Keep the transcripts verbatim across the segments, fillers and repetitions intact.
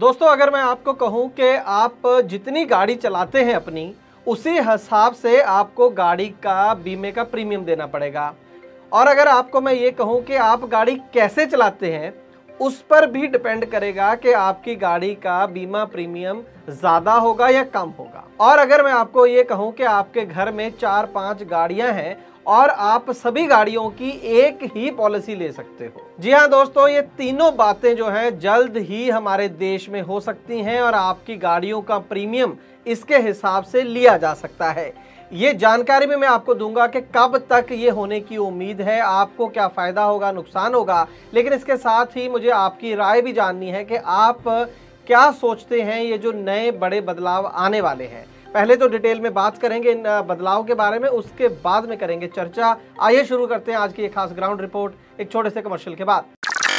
दोस्तों, अगर मैं आपको कहूं कि आप जितनी गाड़ी चलाते हैं अपनी, उसी हिसाब से आपको गाड़ी का बीमे का प्रीमियम देना पड़ेगा। और अगर आपको मैं ये कहूं कि आप गाड़ी कैसे चलाते हैं, उस पर भी डिपेंड करेगा कि आपकी गाड़ी का बीमा प्रीमियम ज़्यादा होगा या कम होगा। और अगर मैं आपको ये कहूं कि आपके घर में चार पांच गाड़ियां हैं और आप सभी गाड़ियों की एक ही पॉलिसी ले सकते हो। जी हाँ दोस्तों, ये तीनों बातें जो हैं जल्द ही हमारे देश में हो सकती हैं और आपकी गाड़ियों का प्रीमियम इसके हिसाब से लिया जा सकता है। ये जानकारी भी मैं आपको दूंगा कि कब तक ये होने की उम्मीद है, आपको क्या फ़ायदा होगा, नुकसान होगा। लेकिन इसके साथ ही मुझे आपकी राय भी जाननी है कि आप क्या सोचते हैं ये जो नए बड़े बदलाव आने वाले हैं। पहले तो डिटेल में बात करेंगे इन बदलाव के बारे में, उसके बाद में करेंगे चर्चा। आइए शुरू करते हैं आज की एक खास ग्राउंड रिपोर्ट एक छोटे से कमर्शियल के बाद।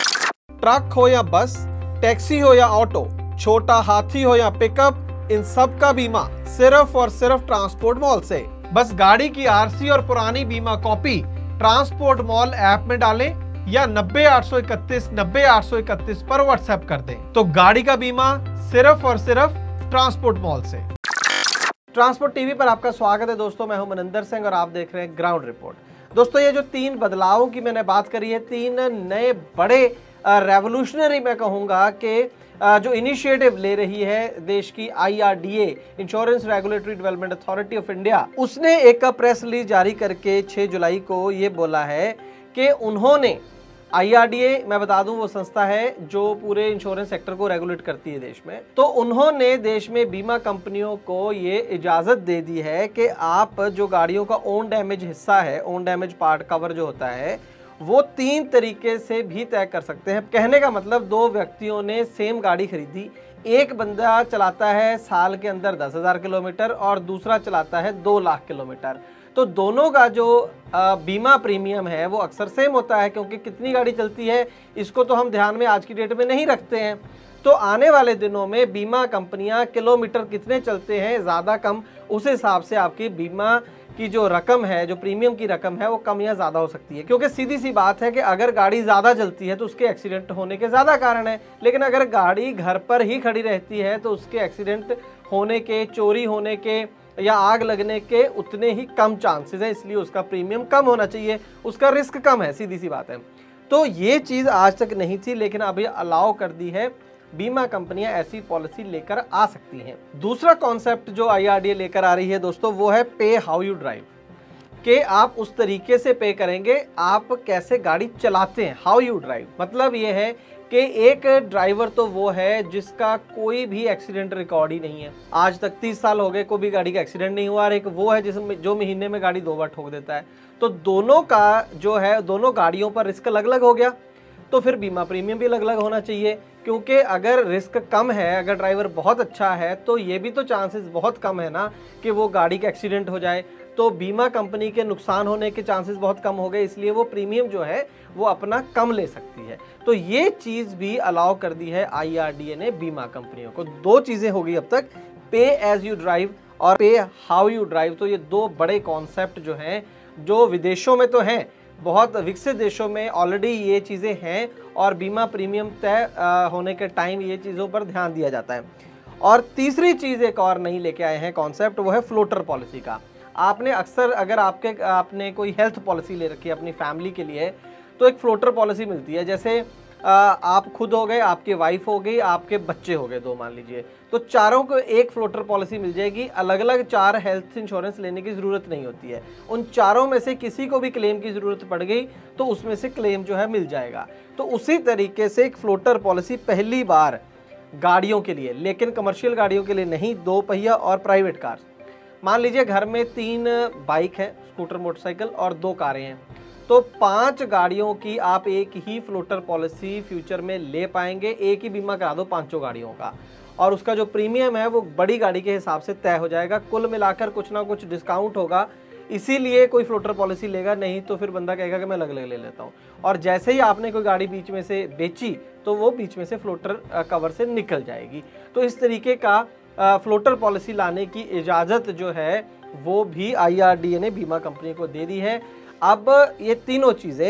ट्रक हो या बस, टैक्सी हो या ऑटो, छोटा हाथी हो या पिकअप, इन सब का बीमा सिर्फ और सिर्फ ट्रांसपोर्ट मॉल से। बस गाड़ी की आरसी और पुरानी बीमा कॉपी ट्रांसपोर्ट मॉल ऐप में डालें या नब्बे आठ सौ इकतीस नब्बे आठ सौ इकतीस पर व्हाट्सएप कर दें, तो गाड़ी का बीमा सिर्फ और सिर्फ ट्रांसपोर्ट मॉल से। ट्रांसपोर्ट टीवी पर आपका स्वागत है दोस्तों, मैं हूं मनिंदर सिंह और आप देख रहे हैं ग्राउंड रिपोर्ट। दोस्तों, ये जो तीन बदलावों की मैंने बात करी है, तीन नए बड़े रेवोल्यूशनरी मैं कहूँगा कि जो इनिशिएटिव ले रही है देश की I R D A, insurance regulatory development authority of India, उसने एक प्रेस रिलीज जारी करके छह जुलाई को ये बोला है कि उन्होंने आई आर डी ए, मैं बता दूं वो संस्था है जो पूरे इंश्योरेंस सेक्टर को रेगुलेट करती है देश में, तो उन्होंने देश में बीमा कंपनियों को ये इजाज़त दे दी है कि आप जो गाड़ियों का ओन डैमेज हिस्सा है, ओन डैमेज पार्ट कवर जो होता है, वो तीन तरीके से भी तय कर सकते हैं। कहने का मतलब, दो व्यक्तियों ने सेम गाड़ी खरीदी, एक बंदा चलाता है साल के अंदर दस हज़ार किलोमीटर और दूसरा चलाता है दो लाख किलोमीटर, तो दोनों का जो बीमा प्रीमियम है वो अक्सर सेम होता है, क्योंकि कितनी गाड़ी चलती है इसको तो हम ध्यान में आज की डेट में नहीं रखते हैं। तो आने वाले दिनों में बीमा कंपनियां किलोमीटर कितने चलते हैं, ज़्यादा कम, उस हिसाब से आपकी बीमा की जो रकम है, जो प्रीमियम की रकम है, वो कम या ज़्यादा हो सकती है। क्योंकि सीधी सी बात है कि अगर गाड़ी ज़्यादा चलती है तो उसके एक्सीडेंट होने के ज़्यादा कारण है, लेकिन अगर गाड़ी घर पर ही खड़ी रहती है तो उसके एक्सीडेंट होने के, चोरी होने के या आग लगने के उतने ही कम चांसेस है, इसलिए उसका प्रीमियम कम होना चाहिए, उसका रिस्क कम है, सीधी सी बात है। तो ये चीज़ आज तक नहीं थी, लेकिन अभी अलाउ कर दी है, बीमा कंपनियां ऐसी पॉलिसी लेकर आ सकती हैं। दूसरा कॉन्सेप्ट जो आई आर डी ए लेकर आ रही है दोस्तों, वो है पे हाउ यू ड्राइव, कि आप उस तरीके से पे करेंगे आप कैसे गाड़ी चलाते हैं। हाउ यू ड्राइव मतलब ये है कि एक ड्राइवर तो वो है जिसका कोई भी एक्सीडेंट रिकॉर्ड ही नहीं है, आज तक तीस साल हो गए कोई भी गाड़ी का एक्सीडेंट नहीं हुआ, और एक वो है जिसमें जो महीने में गाड़ी दो बार ठोक देता है। तो दोनों का जो है, दोनों गाड़ियों पर रिस्क अलग अलग हो गया, तो फिर बीमा प्रीमियम भी अलग अलग होना चाहिए। क्योंकि अगर रिस्क कम है, अगर ड्राइवर बहुत अच्छा है, तो ये भी तो चांसेस बहुत कम है ना कि वो गाड़ी का एक्सीडेंट हो जाए, तो बीमा कंपनी के नुकसान होने के चांसेस बहुत कम हो गए, इसलिए वो प्रीमियम जो है वो अपना कम ले सकती है। तो ये चीज़ भी अलाउ कर दी है आई आर डी ए ने बीमा कंपनियों को। दो चीज़ें हो गई अब तक, पे एज यू ड्राइव और पे हाउ यू ड्राइव। तो ये दो बड़े कॉन्सेप्ट जो हैं, जो विदेशों में तो हैं, बहुत विकसित देशों में ऑलरेडी ये चीज़ें हैं, और बीमा प्रीमियम तय होने के टाइम ये चीज़ों पर ध्यान दिया जाता है। और तीसरी चीज़ एक और नहीं लेके आए हैं कॉन्सेप्ट, वो है फ्लोटर पॉलिसी का। आपने अक्सर, अगर आपके आपने कोई हेल्थ पॉलिसी ले रखी है अपनी फैमिली के लिए, तो एक फ्लोटर पॉलिसी मिलती है। जैसे आ, आप खुद हो गए, आपकी वाइफ हो गई, आपके बच्चे हो गए दो मान लीजिए, तो चारों को एक फ्लोटर पॉलिसी मिल जाएगी। अलग अलग चार हेल्थ इंश्योरेंस लेने की ज़रूरत नहीं होती है, उन चारों में से किसी को भी क्लेम की ज़रूरत पड़ गई तो उसमें से क्लेम जो है मिल जाएगा। तो उसी तरीके से एक फ्लोटर पॉलिसी पहली बार गाड़ियों के लिए, लेकिन कमर्शियल गाड़ियों के लिए नहीं, दो पहिया और प्राइवेट कार। मान लीजिए घर में तीन बाइक है, स्कूटर, मोटरसाइकिल और दो कारें हैं, तो पांच गाड़ियों की आप एक ही फ्लोटर पॉलिसी फ्यूचर में ले पाएंगे। एक ही बीमा करा दो पांचों गाड़ियों का, और उसका जो प्रीमियम है वो बड़ी गाड़ी के हिसाब से तय हो जाएगा। कुल मिलाकर कुछ ना कुछ डिस्काउंट होगा, इसीलिए कोई फ्लोटर पॉलिसी लेगा, नहीं तो फिर बंदा कहेगा कि मैं अलग अलग ले लेता हूँ। और जैसे ही आपने कोई गाड़ी बीच में से बेची तो वो बीच में से फ्लोटर कवर से निकल जाएगी। तो इस तरीके का फ्लोटर पॉलिसी लाने की इजाज़त जो है वो भी आई आर डी ए ने बीमा कंपनी को दे दी है। अब ये तीनों चीज़ें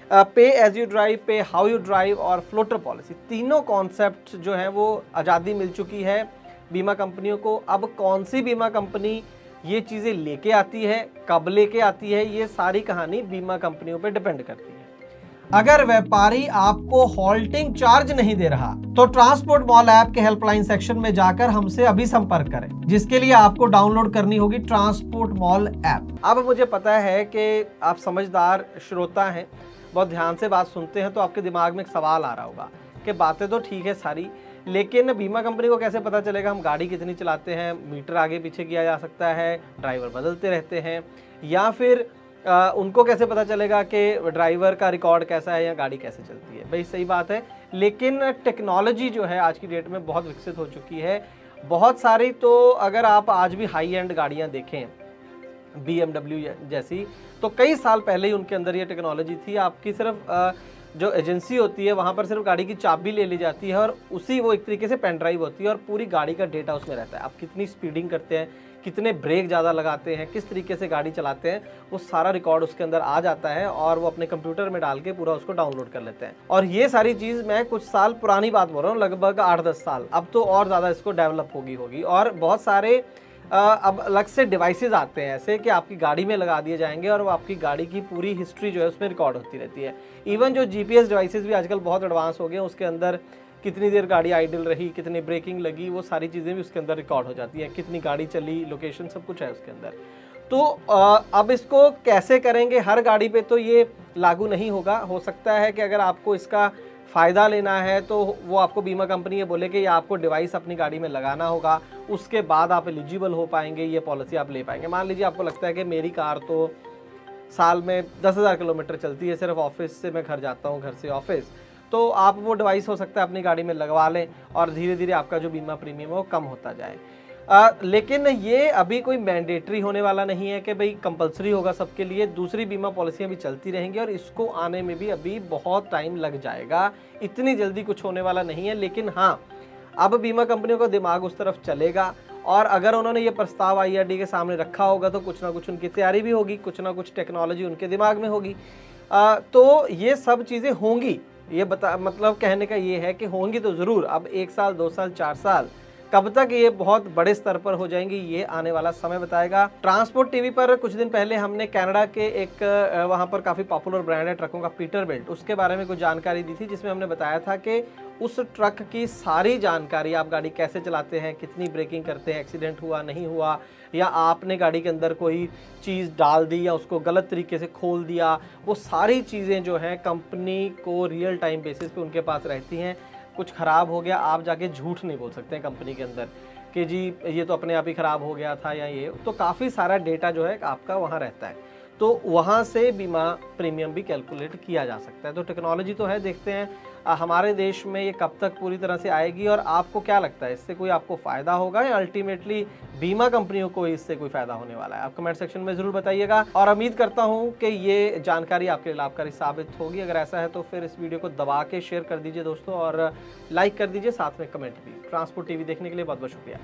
pay as you drive, pay how you drive और फ्लोटर पॉलिसी, तीनों कॉन्सेप्ट जो है वो आज़ादी मिल चुकी है बीमा कंपनियों को। अब कौन सी बीमा कंपनी ये चीज़ें लेके आती है, कब लेके आती है, ये सारी कहानी बीमा कंपनियों पे डिपेंड करती है। अगर व्यापारी आपको हॉल्टिंग चार्ज नहीं दे रहा तो ट्रांसपोर्ट मॉल ऐप के हेल्पलाइन सेक्शन में जाकर हमसे अभी संपर्क करें, जिसके लिए आपको डाउनलोड करनी होगी ट्रांसपोर्ट मॉल ऐप। अब मुझे पता है कि आप समझदार श्रोता हैं, बहुत ध्यान से बात सुनते हैं, तो आपके दिमाग में एक सवाल आ रहा होगा कि बातें तो ठीक है सारी, लेकिन बीमा कंपनी को कैसे पता चलेगा हम गाड़ी कितनी चलाते हैं, मीटर आगे पीछे किया जा सकता है, ड्राइवर बदलते रहते हैं, या फिर आ, उनको कैसे पता चलेगा कि ड्राइवर का रिकॉर्ड कैसा है या गाड़ी कैसे चलती है। भाई सही बात है, लेकिन टेक्नोलॉजी जो है आज की डेट में बहुत विकसित हो चुकी है, बहुत सारी। तो अगर आप आज भी हाई एंड गाड़ियाँ देखें बी एम डब्ल्यू जैसी, तो कई साल पहले ही उनके अंदर ये टेक्नोलॉजी थी। आपकी सिर्फ आ, जो एजेंसी होती है वहाँ पर सिर्फ गाड़ी की चाबी ले ली जाती है और उसी वो एक तरीके से पेन ड्राइव होती है और पूरी गाड़ी का डेटा उसमें रहता है। आप कितनी स्पीडिंग करते हैं, कितने ब्रेक ज़्यादा लगाते हैं, किस तरीके से गाड़ी चलाते हैं, वो सारा रिकॉर्ड उसके अंदर आ जाता है और वो अपने कंप्यूटर में डाल के पूरा उसको डाउनलोड कर लेते हैं। और ये सारी चीज़ मैं कुछ साल पुरानी बात बोल रहा हूँ, लगभग आठ दस साल, अब तो और ज़्यादा इसको डेवलप होगी होगी और बहुत सारे आ, अब अलग से डिवाइसेस आते हैं ऐसे कि आपकी गाड़ी में लगा दिए जाएंगे और वो आपकी गाड़ी की पूरी हिस्ट्री जो है उसमें रिकॉर्ड होती रहती है। इवन जो जीपीएस डिवाइसेस भी आजकल बहुत एडवांस हो गए हैं, उसके अंदर कितनी देर गाड़ी आइडल रही, कितनी ब्रेकिंग लगी, वो सारी चीज़ें भी उसके अंदर रिकॉर्ड हो जाती है, कितनी गाड़ी चली, लोकेशन सब कुछ है उसके अंदर। तो आ, अब इसको कैसे करेंगे, हर गाड़ी पे तो ये लागू नहीं होगा। हो सकता है कि अगर आपको इसका फ़ायदा लेना है तो वो आपको बीमा कंपनी ये बोले कि ये आपको डिवाइस अपनी गाड़ी में लगाना होगा, उसके बाद आप एलिजिबल हो पाएंगे, ये पॉलिसी आप ले पाएंगे। मान लीजिए आपको लगता है कि मेरी कार तो साल में दस हज़ार किलोमीटर चलती है, सिर्फ ऑफिस से मैं घर जाता हूँ, घर से ऑफिस, तो आप वो डिवाइस हो सकता है अपनी गाड़ी में लगवा लें और धीरे धीरे आपका जो बीमा प्रीमियम है वो कम होता जाए। आ, लेकिन ये अभी कोई मैंडेटरी होने वाला नहीं है कि भाई कंपलसरी होगा सबके लिए। दूसरी बीमा पॉलिसियाँ भी चलती रहेंगी और इसको आने में भी अभी बहुत टाइम लग जाएगा, इतनी जल्दी कुछ होने वाला नहीं है। लेकिन हाँ, अब बीमा कंपनियों का दिमाग उस तरफ चलेगा और अगर उन्होंने ये प्रस्ताव आई आर डी के सामने रखा होगा तो कुछ ना कुछ उनकी तैयारी भी होगी, कुछ ना कुछ टेक्नोलॉजी उनके दिमाग में होगी। आ, तो ये सब चीज़ें होंगी, ये बता मतलब कहने का ये है कि होंगी तो ज़रूर। अब एक साल, दो साल, चार साल, कब तक ये बहुत बड़े स्तर पर हो जाएंगी ये आने वाला समय बताएगा। ट्रांसपोर्ट टीवी पर कुछ दिन पहले हमने कनाडा के एक वहाँ पर काफ़ी पॉपुलर ब्रांड है ट्रकों का, पीटरबिल्ट, उसके बारे में कुछ जानकारी दी थी, जिसमें हमने बताया था कि उस ट्रक की सारी जानकारी, आप गाड़ी कैसे चलाते हैं, कितनी ब्रेकिंग करते हैं, एक्सीडेंट हुआ नहीं हुआ, या आपने गाड़ी के अंदर कोई चीज़ डाल दी या उसको गलत तरीके से खोल दिया, वो सारी चीज़ें जो हैं कंपनी को रियल टाइम बेसिस पे उनके पास रहती हैं। कुछ ख़राब हो गया, आप जाके झूठ नहीं बोल सकते हैं कंपनी के अंदर कि जी ये तो अपने आप ही ख़राब हो गया था या ये, तो काफ़ी सारा डेटा जो है आपका वहाँ रहता है, तो वहाँ से बीमा प्रीमियम भी कैलकुलेट किया जा सकता है। तो टेक्नोलॉजी तो है, देखते हैं आ, हमारे देश में ये कब तक पूरी तरह से आएगी और आपको क्या लगता है इससे कोई आपको फ़ायदा होगा या अल्टीमेटली बीमा कंपनियों को इससे कोई फ़ायदा होने वाला है। आप कमेंट सेक्शन में ज़रूर बताइएगा और उम्मीद करता हूँ कि ये जानकारी आपके लिए लाभकारी साबित होगी। अगर ऐसा है तो फिर इस वीडियो को दबा के शेयर कर दीजिए दोस्तों और लाइक कर दीजिए, साथ में कमेंट भी। ट्रांसपोर्ट टीवी देखने के लिए बहुत बहुत शुक्रिया।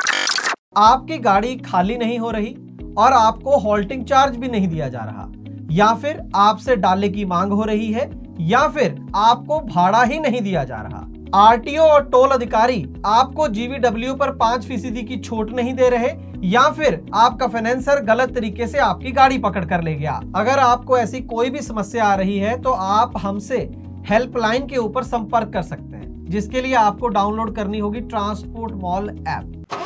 आपकी गाड़ी खाली नहीं हो रही और आपको हॉल्टिंग चार्ज भी नहीं दिया जा रहा, या फिर आपसे डालने की मांग हो रही है, या फिर आपको भाड़ा ही नहीं दिया जा रहा। आरटीओ और टोल अधिकारी आपको जीवीडब्ल्यू पर पांच फीसदी की छूट नहीं दे रहे, या फिर आपका फाइनेंसर गलत तरीके से आपकी गाड़ी पकड़ कर ले गया। अगर आपको ऐसी कोई भी समस्या आ रही है तो आप हमसे हेल्पलाइन के ऊपर संपर्क कर सकते हैं, जिसके लिए आपको डाउनलोड करनी होगी ट्रांसपोर्ट मॉल ऐप।